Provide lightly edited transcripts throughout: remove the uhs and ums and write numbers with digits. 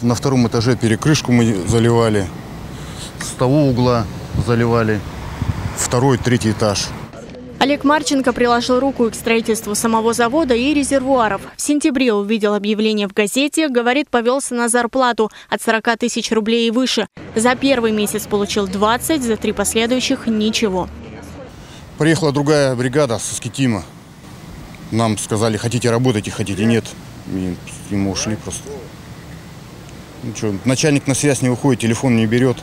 На втором этаже перекрышку мы заливали, с того угла заливали, второй, третий этаж. Олег Марченко приложил руку к строительству самого завода и резервуаров. В сентябре увидел объявление в газете, говорит, повелся на зарплату от 40 тысяч рублей и выше. За первый месяц получил 20, за 3 последующих – ничего. Приехала другая бригада со Скитима. Нам сказали, хотите работать, хотите нет. И мы ушли просто. Ну что, начальник на связь не выходит, телефон не берет.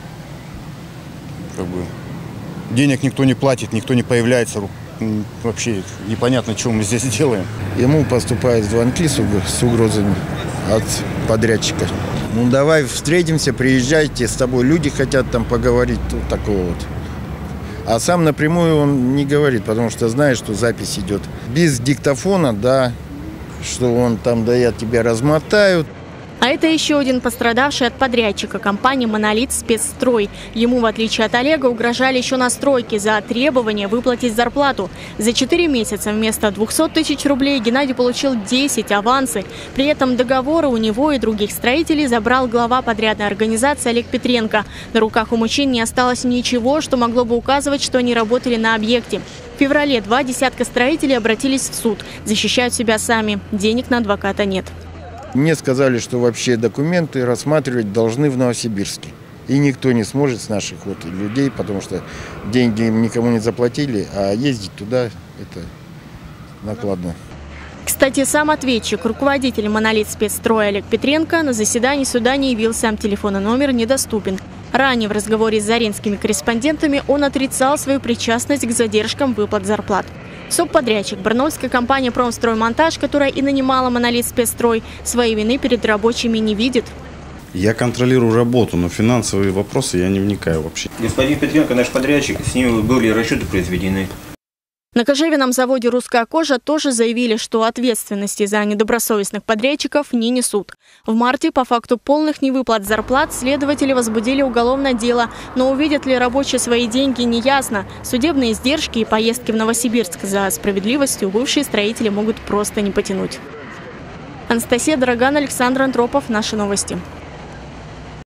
Денег никто не платит, никто не появляется. Вообще непонятно, что мы здесь делаем. Ему поступают звонки с угрозами от подрядчика. Ну давай встретимся, приезжайте, с тобой люди хотят там поговорить, вот такого вот. А сам напрямую он не говорит, потому что знает, что запись идет без диктофона, да, что он там, да, я тебя размотаю. А это еще один пострадавший от подрядчика компании «Монолит Спецстрой». Ему, в отличие от Олега, угрожали еще на стройке за требование выплатить зарплату. За 4 месяца вместо 200 тысяч рублей Геннадий получил 10 авансы. При этом договоры у него и других строителей забрал глава подрядной организации Олег Петренко. На руках у мужчин не осталось ничего, что могло бы указывать, что они работали на объекте. В феврале 2 десятка строителей обратились в суд. Защищают себя сами. Денег на адвоката нет. Мне сказали, что вообще документы рассматривать должны в Новосибирске. И никто не сможет с наших вот людей, потому что деньги им никому не заплатили, а ездить туда – это накладно. Кстати, сам ответчик, руководитель «Монолит Спецстроя» Олег Петренко на заседании суда не явился, телефонный номер недоступен. Ранее в разговоре с заринскими корреспондентами он отрицал свою причастность к задержкам выплат зарплат. Субподрядчик, барнаульская компания «Промстроймонтаж», которая и нанимала «Монолит Спецстрой», своей вины перед рабочими не видит. Я контролирую работу, но финансовые вопросы я не вникаю вообще. Господин Петренко, наш подрядчик, с ним были расчеты произведены. На кожевенном заводе «Русская кожа» тоже заявили, что ответственности за недобросовестных подрядчиков не несут. В марте по факту полных невыплат зарплат следователи возбудили уголовное дело. Но увидят ли рабочие свои деньги, неясно. Судебные издержки и поездки в Новосибирск за справедливостью бывшие строители могут просто не потянуть. Анастасия Дороган, Александр Антропов. Наши новости.